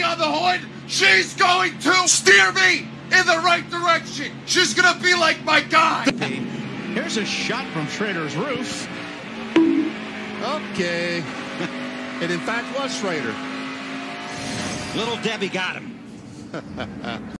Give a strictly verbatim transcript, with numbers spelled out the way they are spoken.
on the hood, she's going to steer me in the right direction. She's going to be like my guy. Here's a shot from Schrader's roof. Okay. It in fact was Schrader. Little Debbie got him.